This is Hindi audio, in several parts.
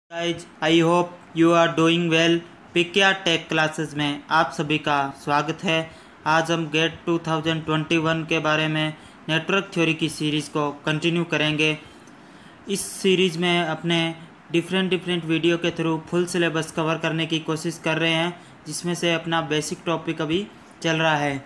Guys I hope you are doing well. पिकिया टेक क्लासेस में आप सभी का स्वागत है। आज हम गेट 2021 के बारे में नेटवर्क थ्योरी की सीरीज़ को कंटिन्यू करेंगे। इस सीरीज़ में अपने डिफरेंट वीडियो के थ्रू फुल सिलेबस कवर करने की कोशिश कर रहे हैं, जिसमें से अपना बेसिक टॉपिक अभी चल रहा है।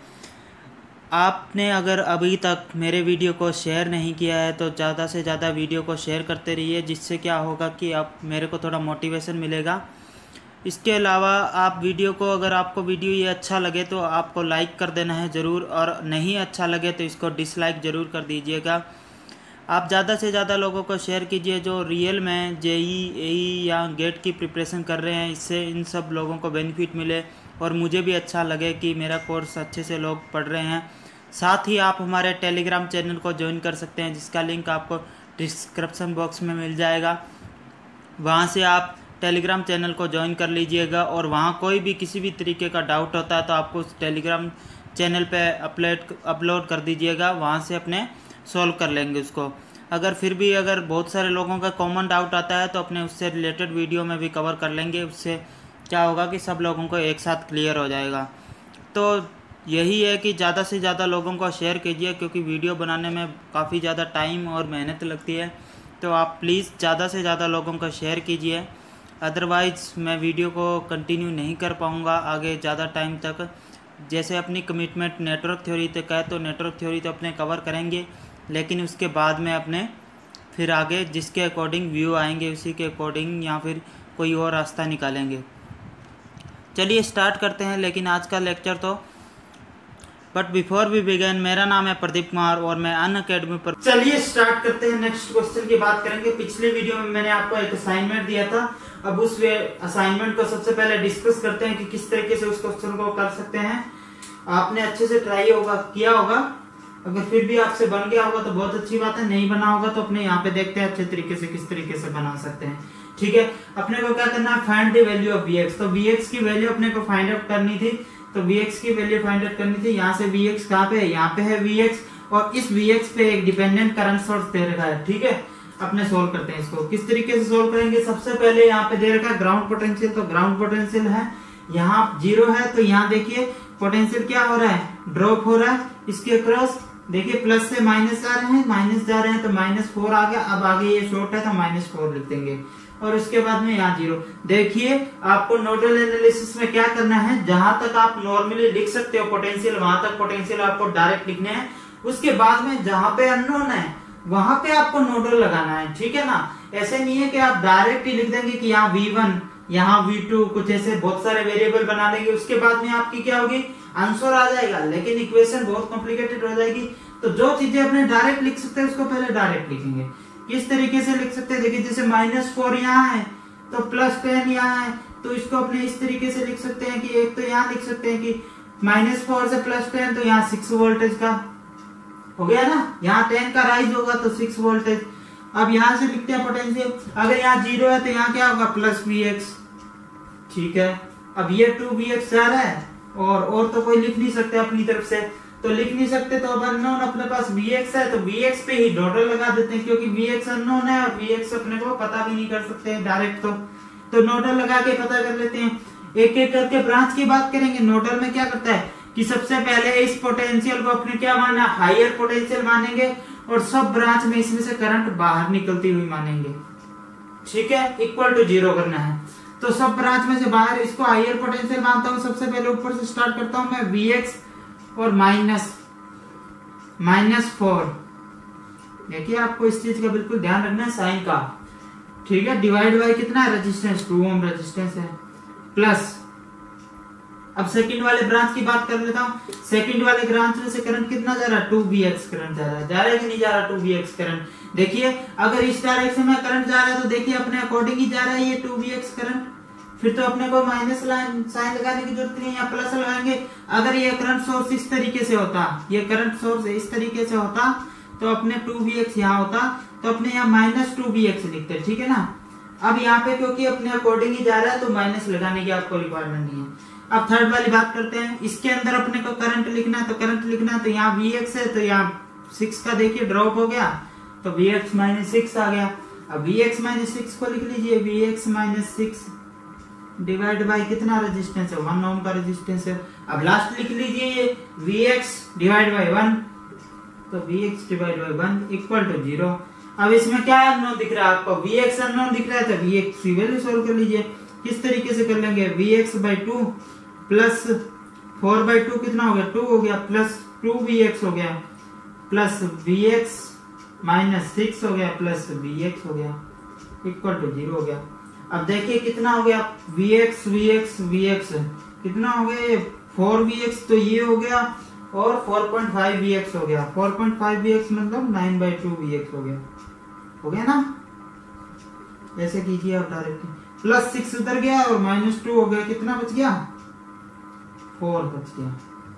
आपने अगर अभी तक मेरे वीडियो को शेयर नहीं किया है तो ज़्यादा से ज़्यादा वीडियो को शेयर करते रहिए, जिससे क्या होगा कि आप मेरे को थोड़ा मोटिवेशन मिलेगा। इसके अलावा आप वीडियो को, अगर आपको वीडियो ये अच्छा लगे तो आपको लाइक कर देना है ज़रूर, और नहीं अच्छा लगे तो इसको डिसलाइक ज़रूर कर दीजिएगा। आप ज़्यादा से ज़्यादा लोगों को शेयर कीजिए जो रियल में जेई, एई या गेट की प्रिपरेशन कर रहे हैं। इससे इन सब लोगों को बेनिफिट मिले और मुझे भी अच्छा लगे कि मेरा कोर्स अच्छे से लोग पढ़ रहे हैं। साथ ही आप हमारे टेलीग्राम चैनल को ज्वाइन कर सकते हैं, जिसका लिंक आपको डिस्क्रिप्शन बॉक्स में मिल जाएगा। वहां से आप टेलीग्राम चैनल को ज्वाइन कर लीजिएगा, और वहां कोई भी किसी भी तरीके का डाउट होता है तो आपको उस टेलीग्राम चैनल पे अपलोड कर दीजिएगा, वहां से अपने सॉल्व कर लेंगे उसको। अगर फिर भी बहुत सारे लोगों का कॉमन डाउट आता है तो अपने उससे रिलेटेड वीडियो में भी कवर कर लेंगे। उससे क्या होगा कि सब लोगों को एक साथ क्लियर हो जाएगा। तो यही है कि ज़्यादा से ज़्यादा लोगों को शेयर कीजिए, क्योंकि वीडियो बनाने में काफ़ी ज़्यादा टाइम और मेहनत लगती है। तो आप प्लीज़ ज़्यादा से ज़्यादा लोगों को शेयर कीजिए, अदरवाइज़ मैं वीडियो को कंटिन्यू नहीं कर पाऊँगा आगे ज़्यादा टाइम तक। जैसे अपनी कमिटमेंट नेटवर्क थ्योरी तक है तो नेटवर्क थ्योरी तो अपने कवर करेंगे, लेकिन उसके बाद में अपने फिर आगे जिसके अकॉर्डिंग व्यू आएंगे उसी के अकॉर्डिंग या फिर कोई और रास्ता निकालेंगे। चलिए स्टार्ट करते हैं लेकिन आज का लेक्चर तो। बट बिफोर वी बिगिन, मेरा नाम है प्रदीप कुमार और मैं अनअकैडमी पर। चलिए स्टार्ट करते हैं। नेक्स्ट क्वेश्चन की बात करेंगे। पिछले वीडियो में मैंने आपको एक असाइनमेंट दिया था। अब उस असाइनमेंट को सबसे पहले डिस्कस करते हैं कि किस तरीके से उस क्वेश्चन को कर सकते हैं। आपने अच्छे से ट्राई किया होगा। अगर फिर भी आपसे बन गया होगा तो बहुत अच्छी बात है, नहीं बना होगा तो अपने यहाँ पे देखते हैं अच्छे तरीके से किस तरीके से बना सकते हैं। ठीक है, अपने को क्या करना है, find the value of Vx। तो Vx की वैल्यू अपने को फाइंड आउट करनी थी। तो Vx की वैल्यू फाइंड आउट करनी थी। यहाँ से Vx कहाँ पे है, यहाँ पे है Vx, और इस Vx पे एक डिपेंडेंट करंट सोर्स दे रखा है। ठीक है, अपने सोल्व करते हैं इसको। किस तरीके से सोल्व करेंगे, सबसे पहले यहाँ पे दे रखा है ग्राउंड पोटेंशियल। तो ग्राउंड पोटेंशियल है यहाँ 0 है, तो यहाँ देखिए पोटेंशियल क्या हो रहा है, ड्रॉप हो रहा है। इसके क्रॉस देखिए प्लस से माइनस जा रहे हैं, माइनस जा रहे हैं तो -4 आ गया। अब आगे ये शॉर्ट है तो -4 लिख देंगे, और उसके बाद में यहाँ 0। देखिए आपको नोडल एनालिसिस में क्या करना है, जहां तक आप नॉर्मली लिख सकते हो पोटेंशियल, वहां तक पोटेंशियल आपको डायरेक्ट लिखने हैं। उसके बाद में जहां पे अननोन है वहां पे आपको नोडल लगाना है। ठीक है ना, ऐसे नहीं है कि आप डायरेक्ट ही लिख देंगे कि यहाँ V1, यहाँ V2, कुछ ऐसे बहुत सारे वेरिएबल बना देंगे। उसके बाद में आपकी क्या होगी, आंसर आ जाएगा, लेकिन इक्वेशन बहुत कॉम्प्लिकेटेड हो जाएगी। तो जो चीजें अपने डायरेक्ट लिख सकते हैं उसको पहले डायरेक्ट लिखेंगे। किस तरीके से लिख सकते हैं, देखिए जैसे -4 यहाँ है तो +10 यहाँ है, तो इसको अपने इस तरीके से लिख सकते हैं कि एक तो यहाँ लिख सकते हैं कि -4 से +10 तो यहाँ 6 वोल्टेज का हो गया ना, यहाँ 10 का राइज होगा तो 6 वोल्टेज। अब यहाँ से लिखते हैं पोटेंशियल। अगर यहाँ 0 है तो यहाँ क्या होगा, +Vx। ठीक है, अब ये 2Vx जा रहा है, और तो कोई लिख नहीं सकते अपनी तरफ से, तो लिख नहीं सकते। तो अब अननोन अपने पास Vx है तो Vx पे ही डॉटर लगा देते हैं, क्योंकि Vx अननोन है और Vx अपने को पता भी नहीं कर सकते हैं डायरेक्ट। तो नोडल लगा के पता कर लेते हैं। एक एक करके ब्रांच की बात करेंगे। नोडल में क्या करता है कि सबसे पहले इस पोटेंशियल को अपने क्या माना, हायर पोटेंशियल मानेंगे, और सब ब्रांच में इसमें से करंट बाहर निकलती हुई मानेंगे। ठीक है, इक्वल टू 0 करना है। तो सब ब्रांच में से बाहर इसको हायर पोटेंशियल मानता हूं। सबसे पहले ऊपर से स्टार्ट करता हूं मैं, Vx और -4। देखिए आपको इस चीज का बिल्कुल ध्यान रखना है, साइन का। ठीक है, डिवाइड बाय कितना है, रेजिस्टेंस 2 ओम रेजिस्टेंस है, प्लस। अब सेकंड वाले ब्रांच की बात कर लेता हूं। सेकंड वाले ब्रांच में से करंट कितना जा रहा है, 2Vx करंट जा रहा है कि नहीं जा रहा 2Vx करंट। देखिए अगर इस डायरेक्शन में करंट जा रहा है तो देखिए अपने अकॉर्डिंग ही जा रहा है ये 2Vx करंट। फिर तो अपने को माइनस साइन लगाने की जरूरत नहीं है, या प्लस लगाएंगे। अगर ये करंट सोर्स इस तरीके से होता, ये करंट सोर्स इस तरीके से होता तो अपने 2Vx यहाँ होता, तो अपने यहाँ -2Vx लिखते। ठीक है ना, अब यहाँ पे क्योंकि अपने अकॉर्डिंग ही जा रहा है तो माइनस लगाने की आपको रिक्वायरमेंट नहीं है। अब थर्ड वाली बात करते हैं। इसके अंदर अपने को करंट लिखना है, तो करंट लिखना है तो यहाँ Vx है तो यहाँ 6 का देखिए ड्रॉप हो गया, तो Vx -6 आ गया। अब Vx माइनस 6 को लिख लीजिए, Vx माइनस 6 डिवाइड बाई कितना रेजिस्टेंस है, 1 ओम का रेजिस्टेंस है। अब लास्ट लिख लीजिए ये Vx डिवाइड बाई 1, तो Vx divide by 1 equal to 0। अब इसमें क्या अननोन दिख रहा है आपको, Vx अननोन दिख रहा है, तो Vx की वैल्यू सोल्व कर लीजिए। किस तरीके से कर लेंगे, Vx बाई 2 प्लस 4 बाई 2 कितना हो गया, 2 हो गया, प्लस 2Vx हो गया, प्लस Vx माइनस 6 हो गया, प्लस Vx हो गया, इक्वल टू 0 हो गया। अब देखिए कितना हो गया, Vx Vx Vx कितना हो गया, ये 4Vx तो ये हो गया, और 4.5 Vx हो गया, 4.5 Vx मतलब 9/2 Vx हो गया ना। ऐसे कीजिए आप डायरेक्टली, प्लस 6 उधर गया और -2 हो गया, कितना बच गया, 4 बच गया।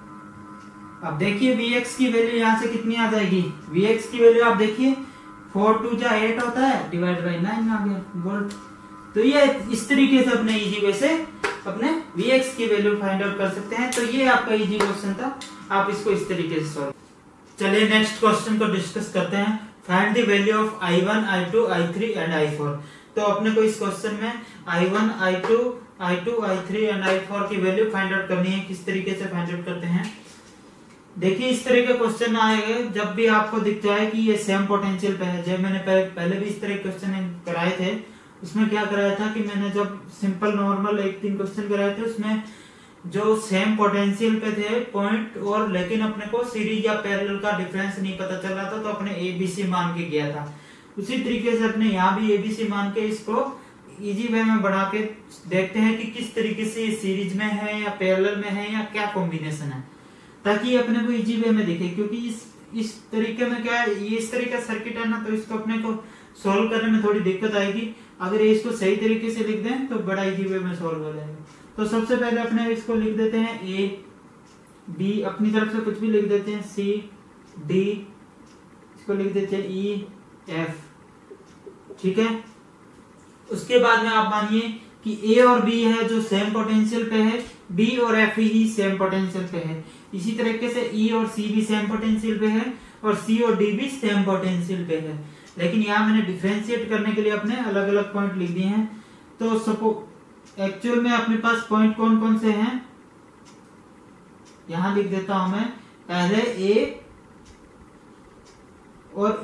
अब देखिए Vx की वैल्यू यहाँ से कितनी आ जाएगी, Vx की वैल्यू आप देखिए 4 2 जा 8 होता है, डिवाइड बाई 9 आ गया वोल्ट। तो ये इस तरीके से अपने इजी वे से अपने Vx की वैल्यू फाइंड आउट कर सकते हैं। तो ये आपका इजी क्वेश्चन था, आप इसको इस तरीके से सॉल्व। चलिए नेक्स्ट क्वेश्चन को डिस्कस करते हैं। Find the value of I1 I2 I3 and I4। तो अपने को इस क्वेश्चन में I1 I2 I3 and I4 की वैल्यू फाइंड आउट करनी है। किस तरीके से फाइंड आउट करते हैं, देखिए इस तरह के क्वेश्चन आएगा जब भी आपको दिख जाए कि ये सेम पोटेंशियल पे है। जब मैंने पहले भी इस तरह के क्वेश्चन कराए थे, उसमें क्या कराया था कि मैंने जब सिंपल नॉर्मल 1-3 क्वेश्चन कराए थे, उसमें जो सेम पोटेंशियल पे थे पॉइंट, और लेकिन अपने को सीरीज या पैरेलल का डिफरेंस नहीं पता चल रहा था, तो अपने ABC मान के गया था। उसी तरीके से अपने यहाँ भी ABC मान के इसको इजी वे में बढ़ा के देखते हैं कि किस तरीके से ये सीरीज में है या पैरेलल में है या क्या कॉम्बिनेशन है, ताकि अपने को इजी वे में दिखे। क्योंकि इस तरीके में क्या है, ये इस तरीके का सर्किट है ना, तो इसको अपने को सोल्व करने में थोड़ी दिक्कत आएगी। अगर ये इसको सही तरीके से लिख दें तो बड़ा इजी वे में सोल्व हो जाएगा। तो सबसे पहले अपने इसको लिख देते हैं A B, अपनी तरफ से कुछ भी लिख देते हैं, C D, इसको लिख देते हैं E F, ठीक है। उसके बाद में आप मानिए कि A और B है जो सेम पोटेंशियल पे है, B और F ही सेम पोटेंशियल पे है। इसी तरीके से E और C भी सेम पोटेंशियल पे है, और C और D भी सेम पोटेंशियल पे है। लेकिन यहाँ मैंने डिफरेंशिएट करने के लिए अपने अलग अलग पॉइंट लिख दिए हैं। तो सपोज एक्चुअल में अपने पास पॉइंट कौन कौन से हैं, यहां लिख देता हूं मैं। पहले A और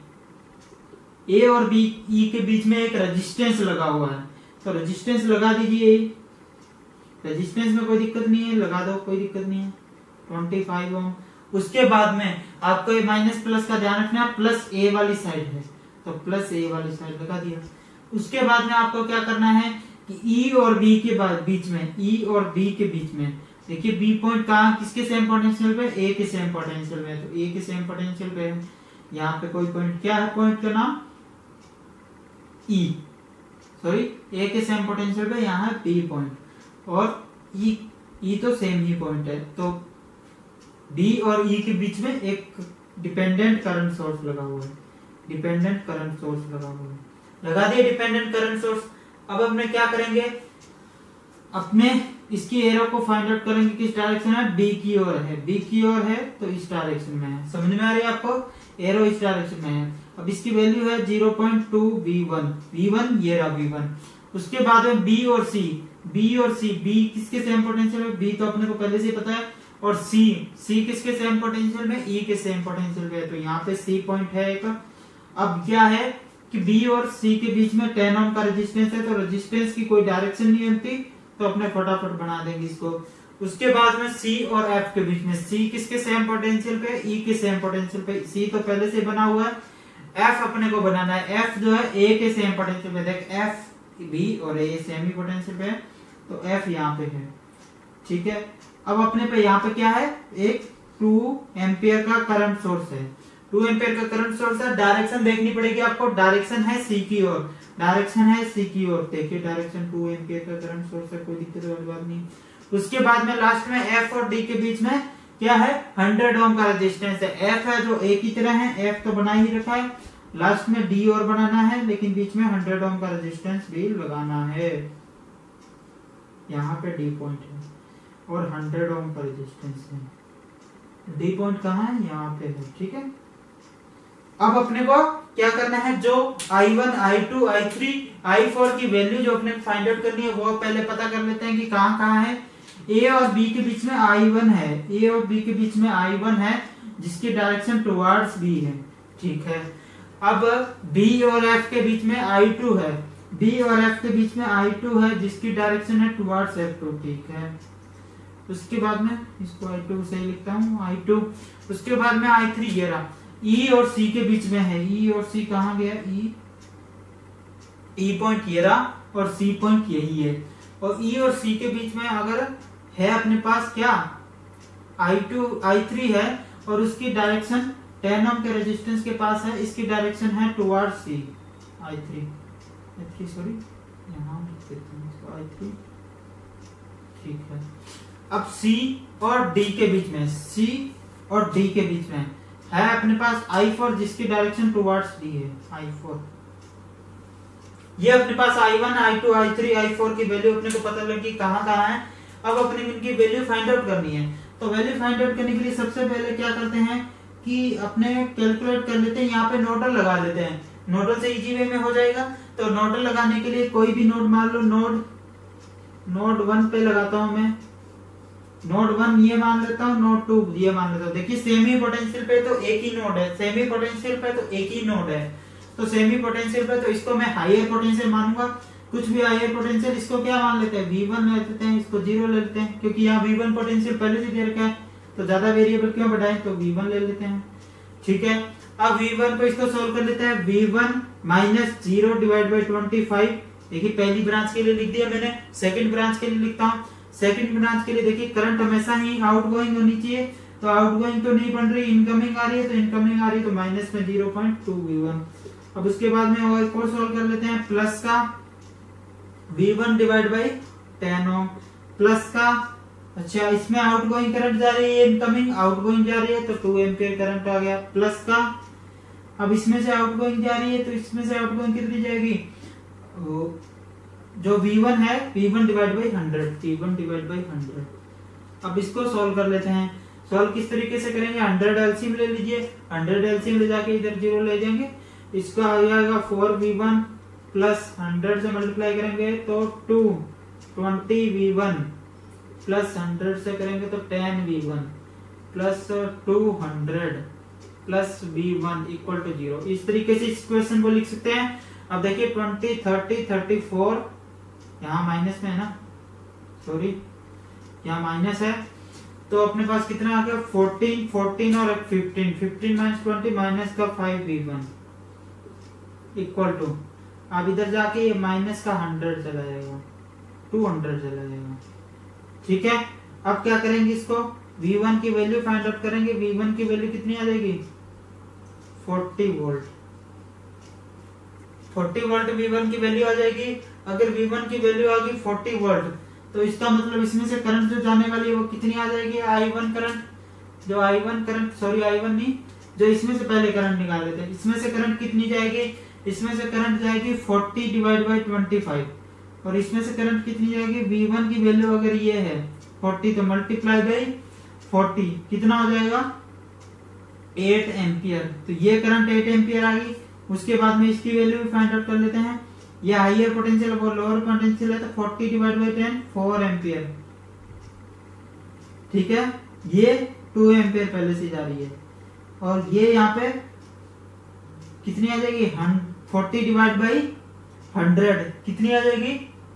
E और B, E के बीच में एक रेजिस्टेंस लगा हुआ है, तो रेजिस्टेंस लगा दीजिए। रेजिस्टेंस में कोई दिक्कत नहीं है, लगा दो, कोई दिक्कत नहीं है, 25 ओम। उसके बाद में आपको ये माइनस प्लस का ध्यान रखना है, प्लस A वाली साइड है, तो प्लस A वाली साइड लगा दिया। उसके बाद में आपको क्या करना है कि E और B के बीच में, E और B के बीच में देखिए B पॉइंट कहाँ, किसके सेम पोटेंशियल पे, A के सेम पोटेंशियल पे, तो A के सेम पोटेंशियल पे है। यहाँ पे कोई पॉइंट, क्या है पॉइंट का नाम, E, सॉरी A के सेम पोटेंशियल पे, यहाँ है B पॉइंट, और E तो सेम ही पॉइंट है। तो B और E के बीच में एक डिपेंडेंट करंट सोर्स लगा हुआ है, डिपेंडेंट करंट सोर्स लगा हुआ है, लगा दिए डिपेंडेंट करंट सोर्स। अब हमने क्या करेंगे, अपने इसकी एरो को फाइंड आउट करेंगे, किस डायरेक्शन है, B की ओर है, B की ओर है तो इस डायरेक्शन में है। समझ में आ रही है आपको, एरो इस डायरेक्शन में है। अब इसकी वैल्यू है 0.2 V1, ये रहा V1। उसके बाद में B और C, B किसके सेम पोटेंशियल में, B तो अपने को पहले से पता है, और C किसके सेम पोटेंशियल में, E के सेम पोटेंशियल में, तो यहाँ पे C पॉइंट है एक। अब क्या है कि B और C के बीच में 10 ओम का रेजिस्टेंस है, तो रेजिस्टेंस की कोई डायरेक्शन नहीं बनती, तो अपने फटाफट बना देंगे इसको। उसके बाद में C और F के बीच में, C किसके सेम पोटेंशियल पे, E के सेम पोटेंशियल पे, C तो पहले से बना हुआ है, F अपने को बनाना है, F जो है A के सेम पोटेंशियल पे, देख F B और A सेम ही पोटेंशियल पे है, तो F यहाँ पे है, ठीक है। अब अपने पे यहाँ पे क्या है, एक 2 एम्पियर का करंट सोर्स है, 2 एम्पियर का करंट सोर्स है। डायरेक्शन देखनी पड़ेगी आपको, डायरेक्शन है C की ओर, डायरेक्शन है C की ओर, देखिए डायरेक्शन 2 एम्पियर का करंट सोर्स है, कोई दिक्कत वाली बात नहीं। उसके बाद में लास्ट में F और D के बीच में क्या है, 100 ओम का रेजिस्टेंस है। F है जो A की तरह है, F तो बना ही रखा है, लास्ट में D और बनाना है, लेकिन बीच में 100 ओम का रेजिस्टेंस भी लगाना है। यहाँ पे D पॉइंट है और 100 ओम का रेजिस्टेंस है। D पॉइंट कहाँ है, यहाँ पे है, ठीक है। अब अपने को क्या करना है, जो I1, I2, I3, I4 की वैल्यू जो अपने फाइंड आउट करनी है वो पहले पता कर लेते हैं कि कहाँ कहाँ है। ए और बी के बीच में I1 है, ए और बी के बीच में I1 है जिसकी डायरेक्शन टुवर्ड्स बी है, ठीक है। अब बी और एफ के बीच में I2 है, बी और एफ के बीच में I2 है जिसकी डायरेक्शन है टुवर्ड्स F2, ठीक है। उसके बाद में इसको I2 से लिखता हूँ, I2। उसके बाद में I3 ये रहा, E और C के बीच में है, E और C कहाँ गया, E पॉइंट ये रहा और C पॉइंट यही है। और E और C के बीच में अगर है अपने पास क्या, I3 है और उसकी डायरेक्शन 10 ओम के रेजिस्टेंस के पास है, इसकी डायरेक्शन है टुवर्ड्स C, I3 सॉरी यहाँ लिख देते हैं इसको I3, ठीक है। अब C और D के बीच में, C और D के बीच में है अपने पास I4 जिसकी डायरेक्शन टुवर्ड्स D है, I4। ये अपने पास I1, I2, I3, I4 की वैल्यू अपने को पता लगी कहाँ कहाँ है। अब अपने इनकी वैल्यू फाइंड आउट करनी है। तो वैल्यू फाइंड आउट करने के लिए सबसे पहले क्या करते हैं कि अपने कैलकुलेट कर लेते हैं, यहाँ पे नोडल लगा लेते हैं, नोडल से इजी वे में हो जाएगा। तो नोडल लगाने के लिए कोई भी नोड मान लो, नोड 1 पे लगाता हूं मैं, नोड 1 ये मान लेता हूँ, नोड 2 ये मान लेता हूँ। देखिए सेमी पोटेंशियल पे तो एक ही नोड है, सेमी पोटेंशियल पे तो एक ही नोड है, तो सेमी पोटेंशियल पे तो इसको मैं हायर पोटेंशियल मानूंगा। कुछ भी हायर पोटेंशियल इसको क्या मान लेते हैं, V1 ले लेते हैं, इसको 0 ले लेते हैं, क्योंकि यहाँ V1 पोटेंशियल पहले से दे रखा है, तो ज्यादा वेरिएबल क्यों बढ़ाएं, तो V1 ले लेते हैं, ठीक है। अब V1 को इसको सोल्व कर लेते हैं, V1 माइनस 0 डिवाइड बाई 25। देखिए पहली ब्रांच के लिए लिख दिया मैंने, सेकंड ब्रांच के लिए लिखता हूँ। सेकंड ब्रांच के लिए देखिए करंट हमेशा ही आउटगोइंग होनी चाहिए, तो आउटगोइंग तो नहीं बन रही, इनकमिंग आ रही है, तो इनकमिंग आ रही है तो माइनस में 0.2 V1। अब उसके बाद में और एक और सोल्व कर लेते हैं, प्लस का V1 divide by 10 Om, plus का, अच्छा इसमें आउटगोइंग करंट जा रही है, इनकमिंग आउटगोइंग जा रही है, तो 2 एम्पियर करंट आ गया, प्लस का। अब इसमें से आउटगोइंग जा रही है तो इसमें से आउटगोइंग कितनी जाएगी, जो V1 है V1 divide by 100, V1 divide by 100। अब इसको सॉल्व कर लेते हैं। सॉल्व किस तरीके से करेंगे, 100 एलसीएम ले लीजिए, 100 एलसीएम ले जाके इधर 0 ले जाएंगे, इसका आ जाएगा 4V1 प्लस 100 से मल्टीप्लाई करेंगे तो 220V1 प्लस 100 से करेंगे तो 10V1 plus 200 plus V1 equal to 0। इस तरीके से इस क्वेश्चन को लिख सकते हैं। अब देखिए 20, 30, 34, यहाँ माइनस में है ना, सॉरी यहाँ माइनस है, तो अपने पास कितना आ गया 14, 14 और 15, 15 माइनस 20 माइनस का 5V1 इक्वल टू, अब इधर जाके ये माइनस का 100 चला जाएगा, 200 चला जाएगा, ठीक है। अब क्या करेंगे, इसको V1 की वैल्यू फाइंड आउट करेंगे। V1 की वैल्यू कितनी आ जाएगी, 40 वोल्ट, 40 वोल्ट V1 की वैल्यू आ जाएगी। अगर V1 की वैल्यू आ गई 40 वोल्ट, तो इसका मतलब इसमें से करंट जो जाने वाली है वो कितनी आ जाएगी, I1 करंट, जो I1 करंट, सॉरी I1 नहीं, जो इसमें से पहले करंट निकाल लेते हैं, इसमें से करंट कितनी जाएगी, इसमें से करंट जाएगी 40 डिवाइड बाई 25, और इसमें से करंट कितनी जाएगी, V1 की वैल्यू अगर ये है 40 तो मल्टीप्लाई बाई 40 कितना हो जाएगा, 8 एम्पियर। तो ये करंट 8 एम्पियर आ गई। उसके बाद में इसकी वैल्यू भी फाइंड आउट कर लेते हैं। ये हायर पोटेंशियल और लोअर पोटेंशियल है, तो 40 डिवाइड बाई 10 4 एम्पियर, ठीक है। ये 2 एम्पियर पहले से जा रही है, और ये यहाँ पे कितनी आ जाएगी, 40 डिवाइड बाई 100 कितनी आ जाएगी,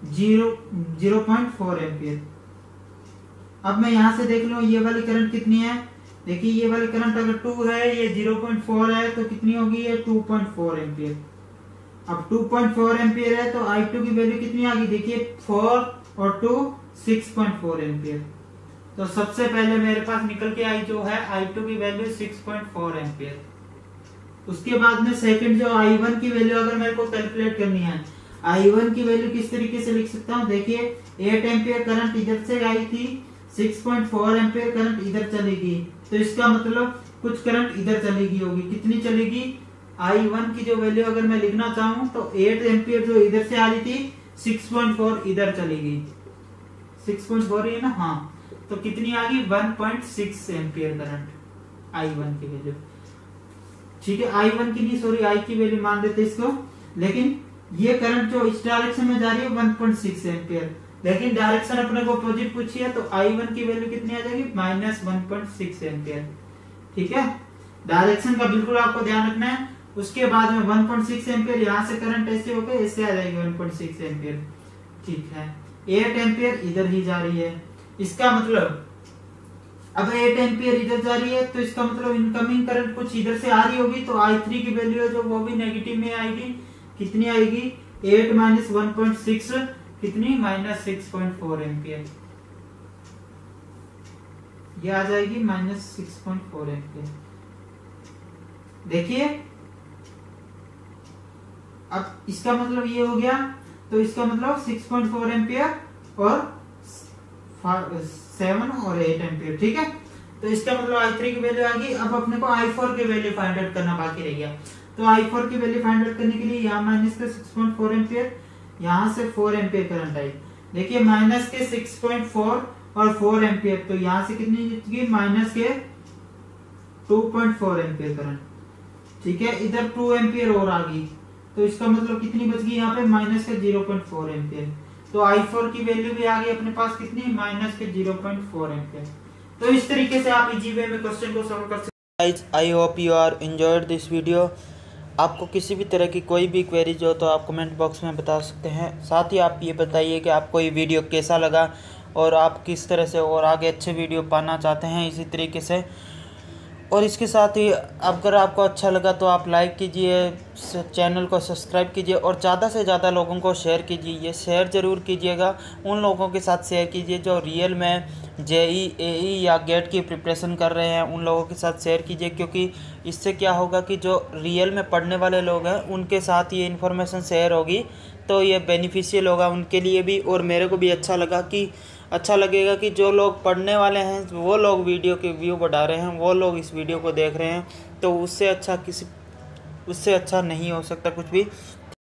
0.4 एम्पियर। अब मैं यहां से देख लूं ये वाली करंट कितनी है, देखिए ये वाली करंट अगर 2 है, ये 0.4 है, तो कितनी होगी, ये 2.4 एम्पियर। अब 2.4 एम्पियर है तो I2 की वैल्यू कितनी आ गई, देखिए 4 और 2 6.4 एम्पियर। तो सबसे पहले मेरे पास निकल के आई जो है I2 की वैल्यू 6.4 एम्पियर। उसके बाद में सेकंड जो I1 की वैल्यू अगर मेरे को कैलकुलेट करनी है, I1 की वैल्यू किस तरीके से लिख सकता हूँ, देखिए 8 एम्पियर करंट इधर से आई थी, 6.4 एम्पियर करंट इधर चलेगी, तो इसका मतलब कुछ करंट इधर चलेगी होगी, कितनी चलेगी, I1 की जो वैल्यू अगर मैं लिखना चाहूँ तो 8 एम्पियर जो इधर से आ रही थी 6.4 इधर चलेगी, 6.4 है ना, हाँ, तो कितनी आ गई 1.6 एम्पियर करंट I1 की वैल्यू, ठीक है, I1 के लिए सॉरी I की वैल्यू मान देते इसको, लेकिन ये करंट जो इस डायरेक्शन में जा रही है 1.6 एम्पियर, लेकिन डायरेक्शन अपने को अपोजिट पूछी है तो I1 की वैल्यू कितनी आ जाएगी -1.6 एम्पियर। ठीक है, डायरेक्शन का बिल्कुल आपको ध्यान रखना है। उसके बाद में 1.6 एम्पियर यहाँ से करंट ऐसे होकर ऐसे आ जाएगी 1.6 एम्पियर। ठीक है, 8 एम्पियर इधर ही जा रही है, इसका मतलब अब 8 एम्पियर इधर जा रही है तो इसका मतलब इनकमिंग करंट कुछ इधर से आ रही होगी, तो I3 की वैल्यू है जो वो भी नेगेटिव में आएगी। कितनी आएगी 8 माइनस 1.6 कितनी -6.4 एम्पियर, ये आ जाएगी -6.4 एम्पियर। देखिए अब इसका मतलब ये हो गया, तो इसका मतलब 6.4 एम्पियर और 7 और 8 एम्पियर। ठीक है, तो इसका मतलब I3 की वैल्यू आ गई। अब अपने को I4 की वैल्यू फाइंड आउट करना बाकी रह गया, तो I4 की वैल्यू फाइंड आउट करने के लिए यहाँ माइनस के 6.4 एम्पियर, यहाँ से 4 एम्पियर करंट आई। देखिए माइनस के 6.4 और 4 एम्पियर, तो यहाँ से कितनी जीतगी माइनस के 2.4 एम्पियर करंट। ठीक है, इधर 2 एम्पियर और आ गई, तो इसका मतलब कितनी बच गई यहाँ पे माइनस के 0.4 एम्पियर। तो I4 की वैल्यू भी आ गई अपने पास कितनी माइनस के 0.4 एम्पियर। तो इस तरीके से आप इजी वे में क्वेश्चन को सॉल्व कर सकते हैं। I hope you are enjoyed this video. आपको किसी भी तरह की कोई भी क्वेरीज हो तो आप कमेंट बॉक्स में बता सकते हैं। साथ ही आप ये बताइए कि आपको ये वीडियो कैसा लगा और आप किस तरह से और आगे अच्छे वीडियो पाना चाहते हैं इसी तरीके से। और इसके साथ ही अगर आपको अच्छा लगा तो आप लाइक कीजिए, चैनल को सब्सक्राइब कीजिए और ज़्यादा से ज़्यादा लोगों को शेयर कीजिए। ये शेयर ज़रूर कीजिएगा, उन लोगों के साथ शेयर कीजिए जो रियल में JEE AE या गेट की प्रिपरेशन कर रहे हैं, उन लोगों के साथ शेयर कीजिए। क्योंकि इससे क्या होगा कि जो रियल में पढ़ने वाले लोग हैं उनके साथ ये इन्फॉर्मेशन शेयर होगी, तो ये बेनिफिशियल होगा उनके लिए भी और मेरे को भी अच्छा लगेगा कि जो लोग पढ़ने वाले हैं वो लोग वीडियो के व्यू बढ़ा रहे हैं, वो लोग इस वीडियो को देख रहे हैं, तो उससे अच्छा नहीं हो सकता कुछ भी।